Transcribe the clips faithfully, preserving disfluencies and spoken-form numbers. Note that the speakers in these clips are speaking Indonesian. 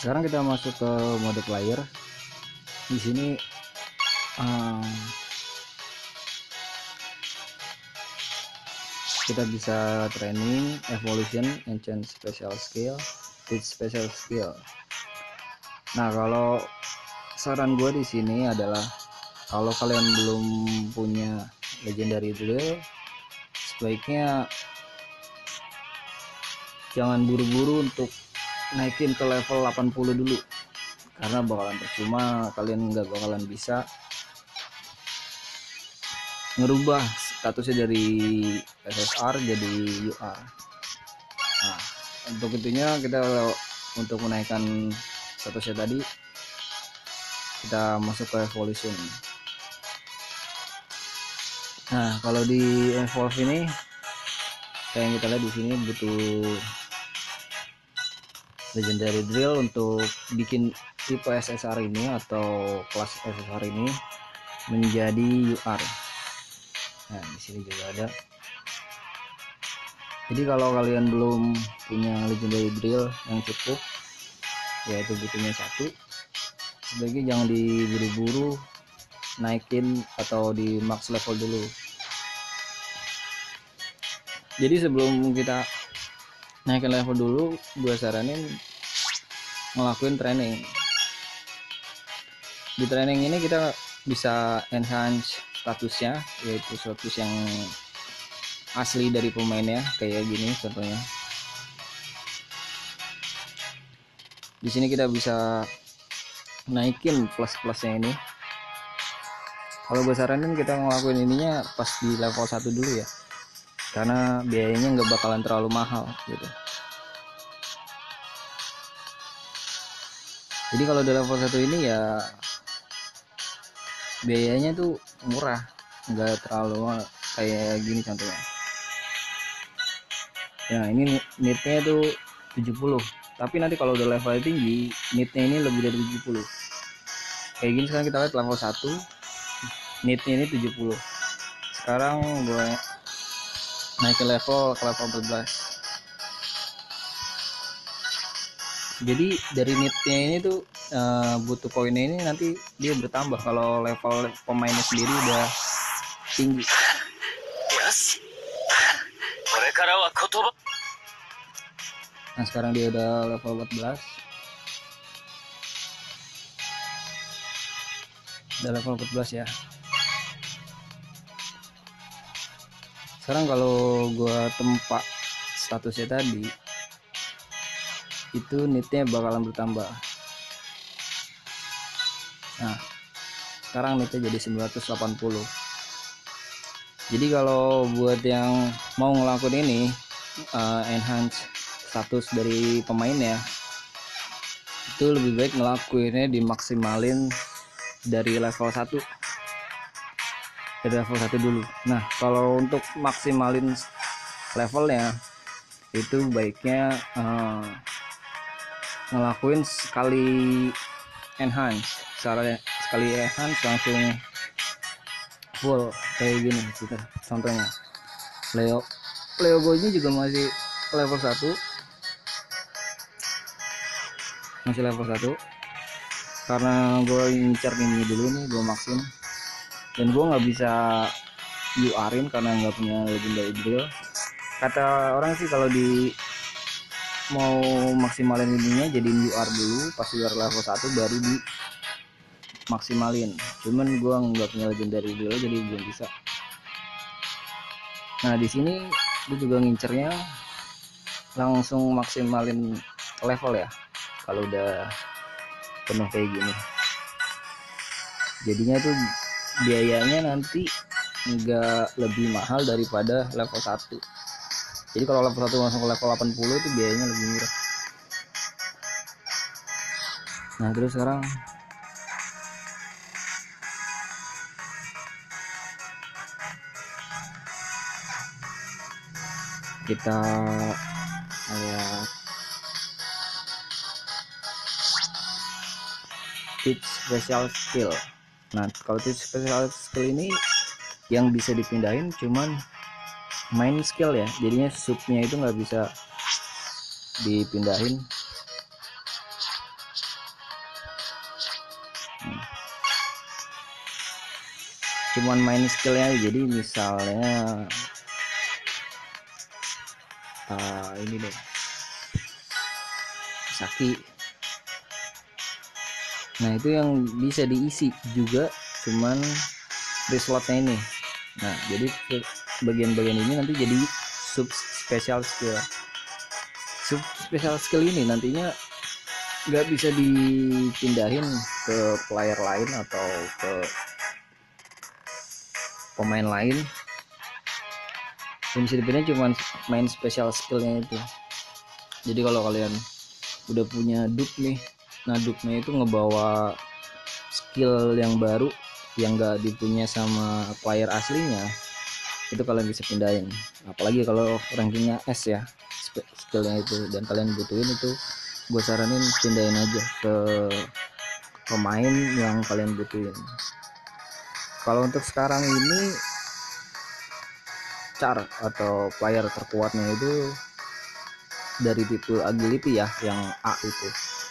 Sekarang kita masuk ke mode player. Di sini um, kita bisa training, evolution, enchant special skill, teach special skill. Nah, kalau saran gue di sini adalah kalau kalian belum punya legendary drill, sebaiknya jangan buru-buru untuk naikin ke level delapan puluh dulu, karena bakalan percuma, kalian nggak bakalan bisa ngerubah statusnya dari S S R jadi U R. Nah, untuk itunya kita untuk menaikkan statusnya tadi kita masuk ke evolution. Nah, kalau di evolve ini kayak yang kita lihat di sini butuh legendary drill untuk bikin tipe S S R ini atau kelas S S R ini menjadi U R. Nah, di sini juga ada. Jadi kalau kalian belum punya legendary drill yang cukup, yaitu butuhnya satu, sebaiknya jangan diburu-buru naikin atau di max level dulu. Jadi sebelum kita naikin level dulu, gue saranin ngelakuin training. Di training ini kita bisa enhance statusnya, yaitu status yang asli dari pemainnya, kayak gini contohnya. Di sini kita bisa naikin plus-plusnya ini. Kalau gue saranin kita ngelakuin ininya pas di level satu dulu ya, karena biayanya nggak bakalan terlalu mahal gitu. Jadi kalau di level satu ini ya biayanya tuh murah, nggak terlalu kayak gini contohnya. Nah, ini nitnya tuh tujuh puluh, tapi nanti kalau udah level tinggi nitnya ini lebih dari tujuh puluh. Kayak gini sekarang kita lihat level satu nitnya ini tujuh puluh. Sekarang gue naik ke level ke level empat belas. Jadi dari nitnya ini tuh uh, butuh koinnya ini nanti dia bertambah kalau level pemainnya sendiri udah tinggi. Nah, sekarang dia udah level empat belas. Udah level empat belas ya. Sekarang kalau gua tempa statusnya tadi, itu nitnya bakalan bertambah. Nah, sekarang nitnya jadi sembilan ratus delapan puluh. Jadi kalau buat yang mau ngelakuin ini uh, enhance status dari pemainnya, itu lebih baik ngelakuinnya dimaksimalin dari level satu, dari level satu dulu. Nah, kalau untuk maksimalin levelnya itu baiknya uh, ngelakuin sekali enhance, cara sekali enhance langsung full kayak gini gitu. Contohnya Leo Leo Boy ini juga masih level satu, masih level satu, karena gue ngincar ini dulu nih, gue maksin, dan gue nggak bisa U R-in karena nggak punya legendary drill. Kata orang sih kalau di mau maksimalin ininya jadi U R dulu, pas U R level satu baru di maksimalin. Cuman gue nggak punya legendary drill jadi belum bisa. Nah, di sini gue juga ngincernya langsung maksimalin level ya kalau udah penuh kayak gini. Jadinya tuh biayanya nanti nggak lebih mahal daripada level satu. Jadi kalau level satu langsung ke level delapan puluh itu biayanya lebih murah. Nah, terus sekarang kita lihat teach special skill. Nah, kalau teach special skill ini yang bisa dipindahin cuman main skill ya, jadinya subnya itu nggak bisa dipindahin. cuman main skillnya aja. Jadi misalnya uh, ini deh Saki, nah itu yang bisa diisi juga cuman free slotnya ini. Nah jadi bagian-bagian ini nanti jadi sub special skill. Sub special skill ini nantinya nggak bisa dipindahin ke player lain atau ke pemain lain. Yang bisa dipindahin cuma main special skillnya itu. Jadi kalau kalian udah punya dupe nih, nah dupe-nya itu ngebawa skill yang baru yang gak dipunya sama player aslinya, itu kalian bisa pindahin. Apalagi kalau rankingnya S ya skillnya itu, dan kalian butuhin itu, gue saranin pindahin aja ke pemain yang kalian butuhin. Kalau untuk sekarang ini char atau player terkuatnya itu dari tipe agility ya, yang A itu,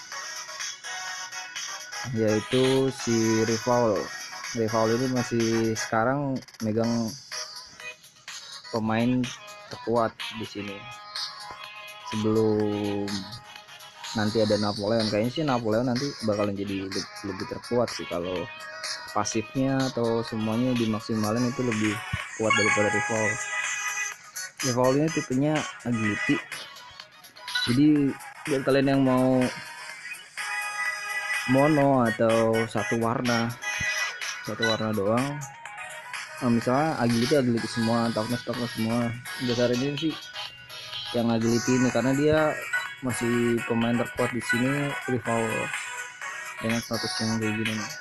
yaitu si Rival. Rival ini masih sekarang megang pemain terkuat di sini. Sebelum nanti ada Napoleon, kayaknya sih Napoleon nanti bakalan jadi lebih, lebih terkuat sih kalau pasifnya atau semuanya dimaksimalin itu lebih kuat daripada Rival. Rival ini tipenya agility. Jadi buat kalian yang mau mono atau satu warna satu warna doang, nah, misalnya agility agility semua, toughness toughness semua, besar ini sih yang agility ini karena dia masih pemain terkuat di sini, Rival, dengan status yang kayak gini nih.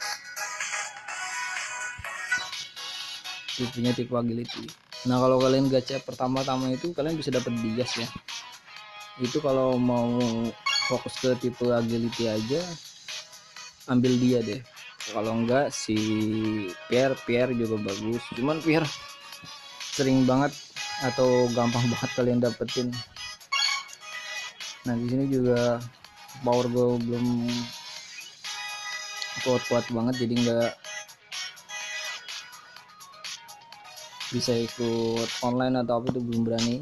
Tipenya tipe agility. Nah kalau kalian gacha pertama-tama itu kalian bisa dapat Dias ya. Itu kalau mau fokus ke tipe agility aja, ambil dia deh. Kalau enggak si Pierre Pierre juga bagus, cuman Pierre sering banget atau gampang banget kalian dapetin. Nah di sini juga power gue belum kuat-kuat banget, jadi enggak bisa ikut online atau apa itu belum berani.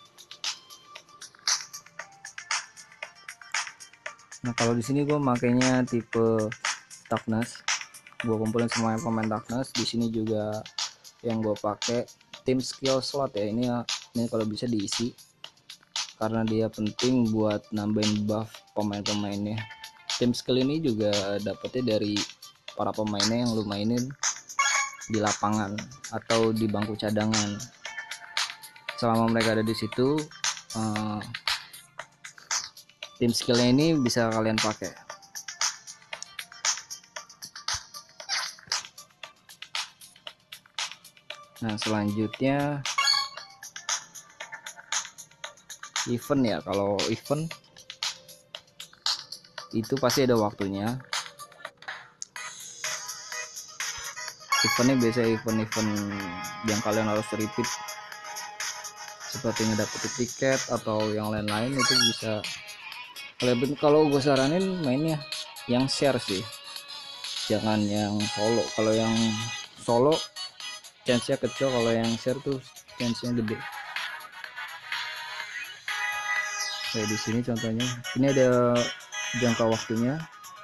Nah kalau di sini gue makainya tipe toughness, gue kumpulin semua pemain toughness. Di sini juga yang gue pakai tim skill slot ya, ini ini kalau bisa diisi karena dia penting buat nambahin buff pemain-pemainnya. Tim skill ini juga dapetnya dari para pemainnya yang lu mainin di lapangan atau di bangku cadangan. Selama mereka ada di situ, uh, tim skillnya ini bisa kalian pakai. Nah selanjutnya event ya. Kalau event itu pasti ada waktunya. Eventnya biasa event-event yang kalian harus repeat, seperti ngedapetin tiket atau yang lain-lain, itu bisa kalian. Kalau gue saranin mainnya yang share sih, jangan yang solo. Kalau yang solo chance-nya kecil, kalau yang share tuh chance-nya gede. Kayak di sini contohnya, ini ada jangka waktunya.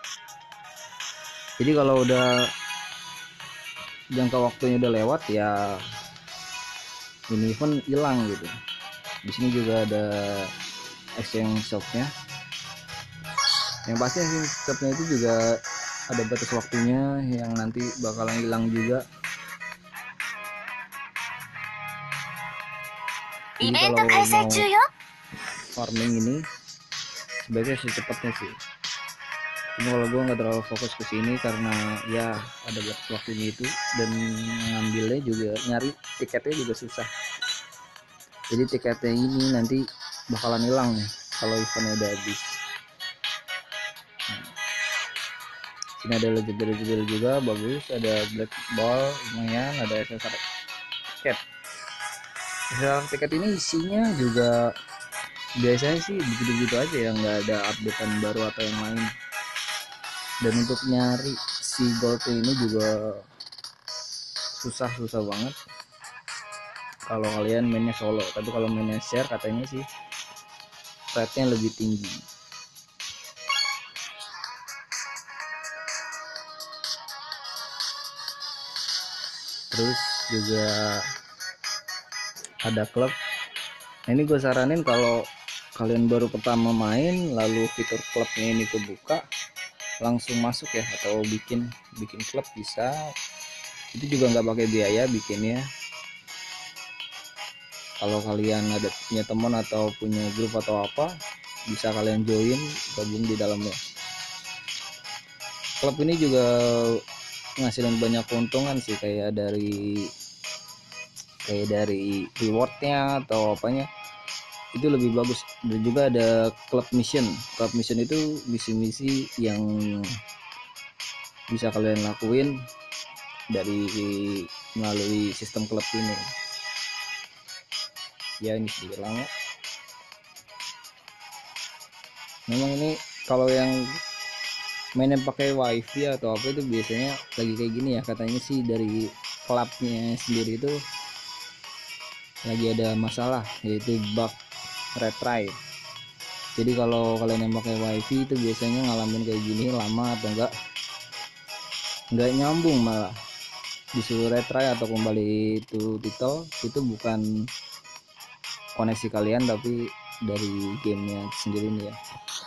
Jadi kalau udah jangka waktunya udah lewat ya, ini event hilang gitu. Di sini juga ada exchange shopnya. Yang pasti exchange shopnya itu juga ada batas waktunya yang nanti bakalan hilang juga. Jadi kalau mau farming ini sebaiknya secepatnya sih. Cuma kalau gue nggak terlalu fokus ke sini karena ya ada batas waktunya itu, dan ngambilnya juga, nyari tiketnya juga susah. Jadi tiketnya ini nanti bakalan hilang nih kalau eventnya udah habis. Nah, sini ada legendary juga bagus, ada black ball lumayan, ada S S R tiket. S S R tiket ini isinya juga biasanya sih begitu-begitu aja ya, nggak ada updatean baru atau yang lain. Dan untuk nyari si gold ini juga susah susah banget kalau kalian mainnya solo, tapi kalau mainnya share katanya sih rate-nya lebih tinggi. Terus juga ada klub. Nah, ini gue saranin kalau kalian baru pertama main lalu fitur klubnya ini kebuka, langsung masuk ya, atau bikin bikin klub bisa. Itu juga nggak pakai biaya bikinnya. Kalau kalian ada punya teman atau punya grup atau apa, bisa kalian join, gabung di dalamnya. Klub ini juga ngasilin banyak keuntungan sih, kayak dari kayak dari rewardnya atau apanya itu lebih bagus. Dan juga ada club mission. Club mission itu misi-misi yang bisa kalian lakuin dari melalui sistem klub ini. Ya ini sedikit lama. Memang ini kalau yang mainnya pakai wifi atau apa itu biasanya lagi kayak gini ya, katanya sih dari klubnya sendiri itu lagi ada masalah, yaitu bug retry. Jadi kalau kalian yang pakai wifi itu biasanya ngalamin kayak gini lama atau enggak nggak nyambung, malah disuruh retry atau kembali to title. Itu bukan koneksi kalian tapi dari gamenya sendiri nih ya.